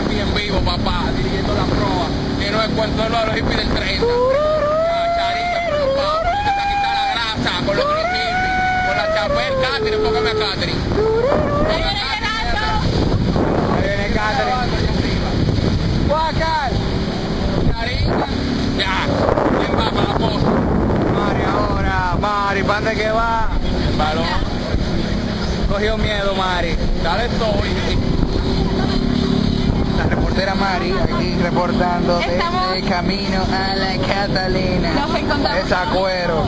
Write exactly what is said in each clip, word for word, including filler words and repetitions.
aquí en vivo, papá, dirigiendo la proa. Que no es cuento de los hippies del treinta. La charita por los papos, intenta quitar la grasa con los hippies, con la chapel, Catherine, enfócame a Catherine. ¡Ahí viene Gerardo! Ahí viene Catherine. ¡Guacal! Charita. Ya, ¿quién va para la posta? Mari ahora, Mari, ¿para dónde que va? El balón. Cogió miedo, Mari. Dale estoy. La reportera Mari aquí reportando desde Estamos- el camino a la Catalina. Nos encontramos- Esa cuero.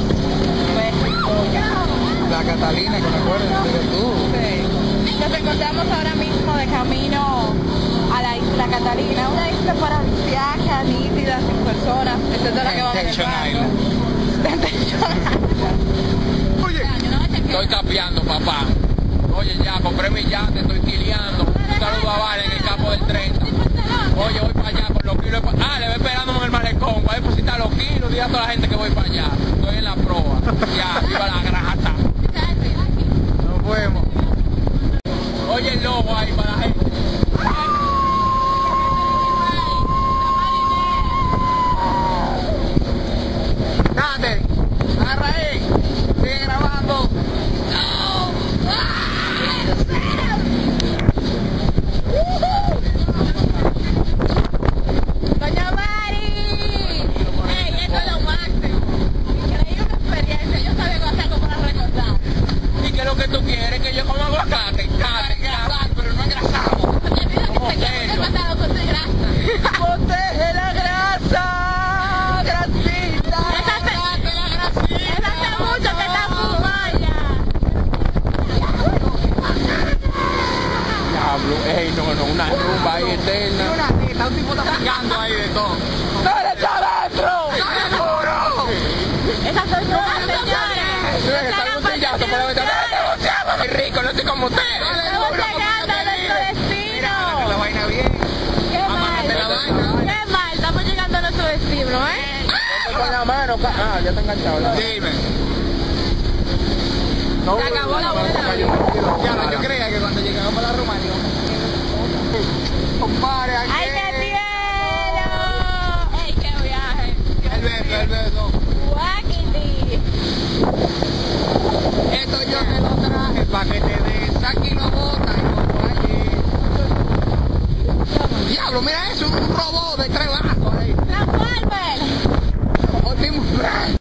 La Catalina, que me acuerdo de tú. Sí. Nos encontramos ahora mismo de camino a la isla Catalina, una isla paradisíaca, nítida, sin personas, excepto la que va Temptation manejando. Island. Temptation Island. Oye, estoy capeando, papá. Oye, ya, compré mi yate, estoy quiliando. Un saludo a Vale en el campo del treinta. Oye, voy para allá con los kilos. de pa- Ah, le voy esperándome en el malecón. Voy a depositar los kilos. Dile a toda la gente que voy para allá. Estoy en la proa. Ya, viva la grasa. Nos fuimos. Oye, el lobo ahí para la gente. Date, agarra ahí. Sigue grabando. ¡Doña Mari! ¡Ey, esto es lo máximo! Increíble experiencia, yo sabía que iba a ser como para recordar. ¿Y qué es lo que tú quieres? Que yo coma aguacate. Cate, cate, pero no engrasamos. Te pido que ¿Cómo te quedes eso? matado con tu grasa. ¡Protege la grasa! ¡Grasita! Esa hace, esa hace mucho que está fumada. Diablo, ey, no, no, una rumba ahí eterna. Una tita, un tipo está sacando ahí de todo. ¡Dale, está adentro! ¡Dale duro! Esas son drogas, señores. Mira, que sale un sillazo por la ventana. ¡Dale, boceado, mi rico! No estoy como ustedes. Estamos llegando a nuestro La destino. vaina bien. Qué Amágate la vaina. mal. Qué mal, estamos llegando a nuestro destino, ¿eh? Con la mano, ca- ah, ya está enganchado. ¿verdad? Dime. No, Se acabó la buena vida. Ya no, yo creía que cuando llegamos a la Rumania. Compadre, aquí. ¡Ay, te quiero! ¡Ey, qué viaje! El beso, el beso. ¡Guaquiti! Esto yo te lo traje para que te des. Aquí lo botas y como allí. Diablo, mira eso, un robot de tres brazos ahí. ¡Transformer! Optimus Prime.